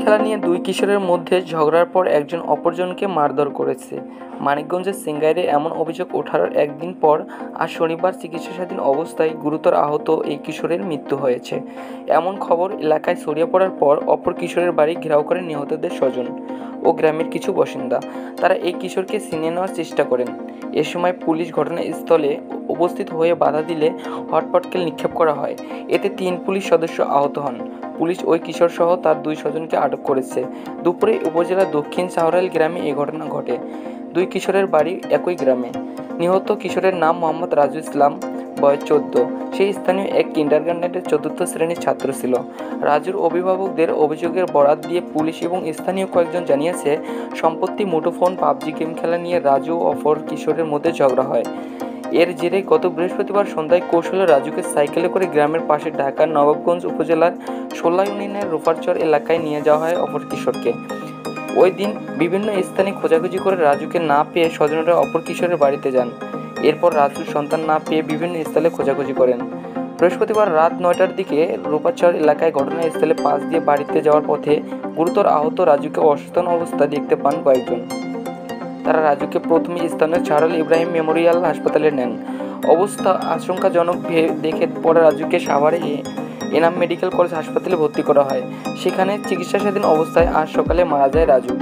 খেলা নিয়ে দুই কিশোরের মধ্যে ঝগড়ার পর একজন অপরজনকে মারধর করেছে। মানিকগঞ্জের সিংগাইরে এমন অভিযোগ ওঠার একদিন পর আজ শনিবার চিকিৎসাধীন অবস্থায় গুরুতর আহত এই কিশোরের মৃত্যু হয়েছে। এমন খবর এলাকায় ছড়িয়ে পড়ার পর অপর কিশোরের বাড়ি ঘেরাও করেন নিহতদের স্বজন ও গ্রামের কিছু বাসিন্দা। তারা এই কিশোরকে ছিনিয়ে নেওয়ার চেষ্টা করেন। এ সময় পুলিশ ঘটনাস্থলে উপস্থিত হয়ে বাধা দিলে হটপটকেল নিক্ষেপ করা হয়। এতে 3 পুলিশ সদস্য আহত হন। পুলিশ ওই কিশোরসহ তার 2 স্বজনকে আটক করেছে। দুপুরে উপজেলার দক্ষিণ শাহরাইল গ্রামে এই ঘটনা ঘটে। 2 কিশোরের বাড়ি একই গ্রামে। নিহত কিশোরের নাম মোহাম্মদ রাজু ইসলাম, বয়স 14। সেই স্থানীয় এক কিন্ডারগার্টেনের 4র্থ শ্রেণীর ছাত্র ছিল। রাজুর অভিভাবকদের অভিযোগের বরাত দিয়ে পুলিশ এবং স্থানীয় কয়েকজন জানিয়েছে, সম্প্রতি মুঠোফোন পাবজি গেম খেলা নিয়ে রাজু ও অপর কিশোরের মধ্যে ঝগড়া হয়। এর জেরে গত বৃহস্পতিবার সন্ধ্যায় কৌশলে রাজুকে সাইকেলে করে গ্রামের পাশে ঢাকার নবাবগঞ্জ উপজেলার 16 ইউনিয়নের রূপারচর এলাকায় নিয়ে যাওয়া হয় অপর কিশোরকে। ওই দিন বিভিন্ন স্থানে খোঁজাখুঁজি করে রাজুকে না পেয়ে স্বজনরা অপর কিশোরের বাড়িতে যান। এরপর রাজুর সন্তান না পেয়ে বিভিন্ন স্থলে খোঁজাখুঁজি করেন। বৃহস্পতিবার রাত 9টার দিকে রূপারচর এলাকায় ঘটনাস্থলে পাশ দিয়ে বাড়িতে যাওয়ার পথে গুরুতর আহত রাজুকে অচেতন অবস্থায় দেখতে পান কয়েকজন। তারা রাজুকে প্রথমে স্থানীয় শাহরুল ইব্রাহিম মেমোরিয়াল হাসপাতালে নেন। অবস্থা আশঙ্কাজনক দেখে পরে রাজুকে সাভারে এনাম মেডিকেল কলেজ হাসপাতালে ভর্তি করা হয়। সেখানে চিকিৎসাধীন অবস্থায় আজ সকালে মারা যায় রাজু।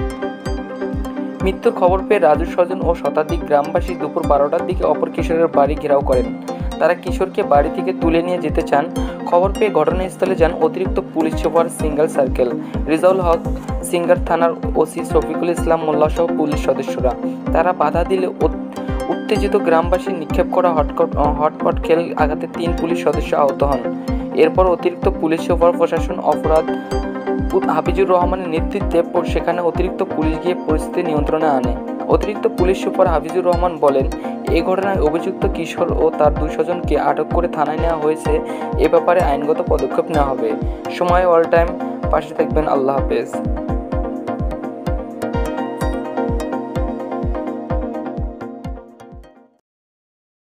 মৃত্যুর খবর পেয়ে রাজুর স্বজন ও শতাধিক গ্রামবাসী দুপুর 12টার দিকে অপর কিশোরের বাড়ি ঘেরাও করেন। তারা কিশোরকে বাড়ি থেকে তুলে নিয়ে যেতে চান। খবর পেয়ে ঘটনাস্থলে যান অতিরিক্ত police super Singair circle Rezaul Haque, Singair থানার ওসি শফিকুল ইসলাম মোল্লা সহ পুলিশ সদস্যরা। তারা বাধা দিলে উত্তেজিত গ্রামবাসী নিক্ষেপ করা হটপটকেল আঘাতে 3 পুলিশ সদস্য আহত হন। এরপর অতিরিক্ত পুলিশ সুপার প্রশাসন অপরাধ হাফিজুর রহমানের নেতৃত্বে সেখানে অতিরিক্ত পুলিশ গিয়ে পরিস্থিতি নিয়ন্ত্রণে আনে। অতিরিক্ত পুলিশ সুপার হাফিজুর রহমান বলেন, এই ঘটনায় অভিযুক্ত কিশোর ও তার 2 স্বজনকে আটক করে থানায় নেওয়া হয়েছে। এ ব্যাপারে আইনগত পদক্ষেপ নেওয়া হবে। সময় অল টাইম পাশে থাকবেন। আল্লাহ হাফেজ।